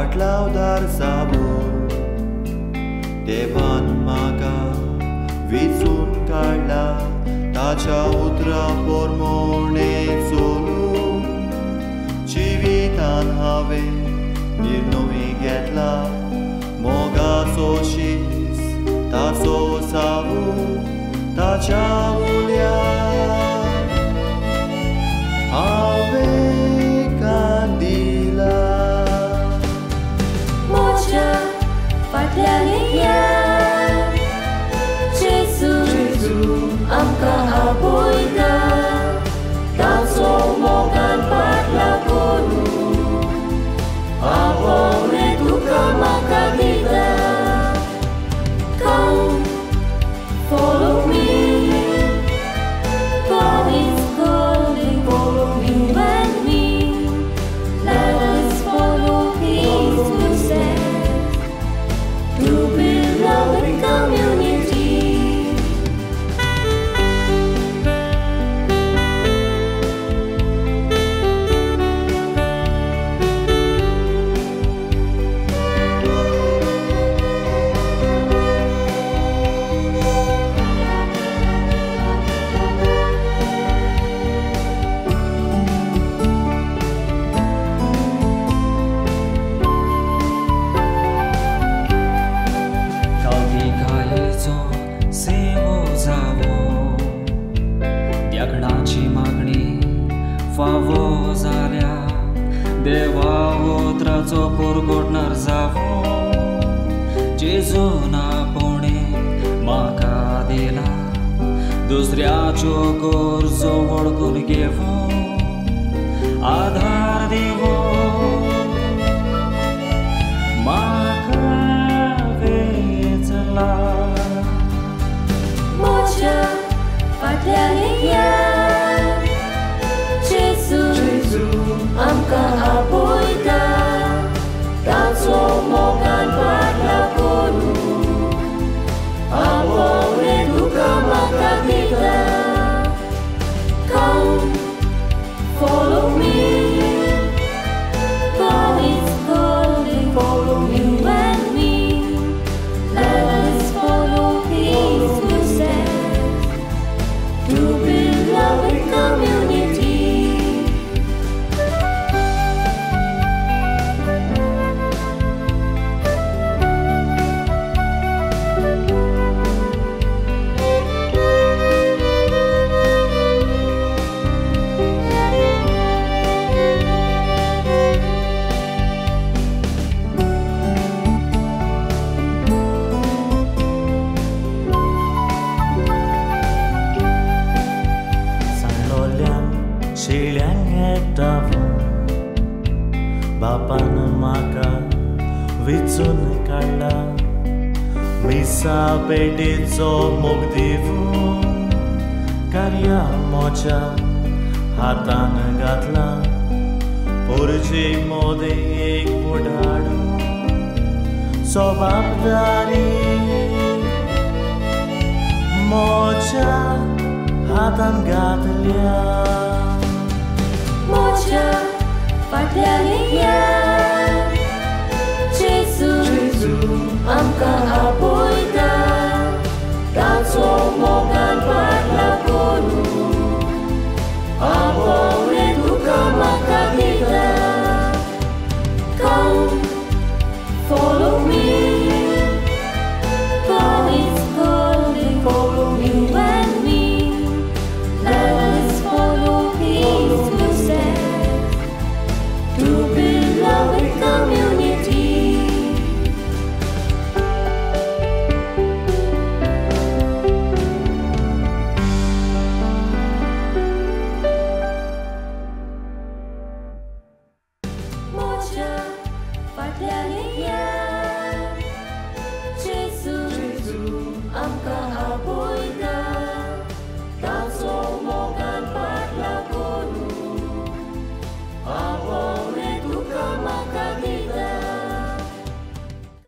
फाटलाव दार साबून देवान म्हाका वेचून काडला ताच्या उतरा पोरमोणे चलून जिवितान हांवें निर्णय घेतला मोगाचो शीस ताचो साबून ताच्या उल्यार हांवें कांदिला म्हज्या फाटल्यान या जेजू आमकां आपयता ताचो मोगान फाटला करून आपणे तुका म्हाका दिता. Come, follow me. God is calling, follow me and me. Let us follow His footsteps to build loving community. फावो जाल्या देवा उतराचो पुरगोटणार जावो जेजून आपुणे म्हाका दिला दुसऱ्याच्यो गरजो वळखून घेवो आधार दिवो म्हाका वेचला म्हज्या फाटल्यान या आमकां आपयता ताचो मोगान फाटला करून आपणे तुका म्हाका दिता. Come, follow me. God is calling, follow me and me. Let us follow His footsteps to build loving community. शेळ्यांक येतावो बापान म्हाका वेचून काडला मिसा पेटेचो मोग दिवून कार्या म्हज्या हातान घातला पोरचे मोदे एक फुडाडू जबाबदारी म्हज्या हातान घातल्या म्हज्या फाटल्यान या